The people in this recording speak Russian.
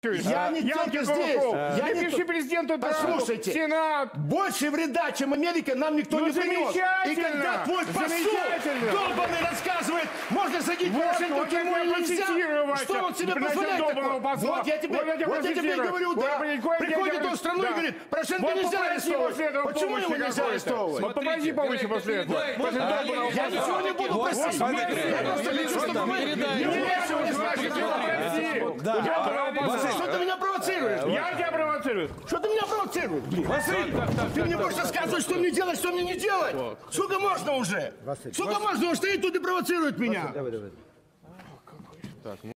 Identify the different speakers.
Speaker 1: Я не только здесь. Я не
Speaker 2: пиши президенту Трампу,
Speaker 1: Послушайте,
Speaker 2: Сенат.
Speaker 1: больше вреда, чем Америка, нам никто не принес. И когда твой посол долбанный рассказывает, можно садить Порошенко в тюрьму или нельзя, что он себе позволяет такое? Вот я тебе говорю, да. Приходит он в страну и говорит, Порошенко нельзя арестовывать. Почему его нельзя арестовывать?
Speaker 2: Вот попроси помощи после этого.
Speaker 1: Я ничего не буду просить. Я просто хочу, чтобы вы что ты меня провоцируешь?
Speaker 2: Я тебя провоцирую.
Speaker 1: Что ты меня провоцируешь? Василий, ты мне будешь рассказывать, что мне делать, что мне не делать? Сколько можно уже? Сколько можно? Он стоит тут и провоцирует меня.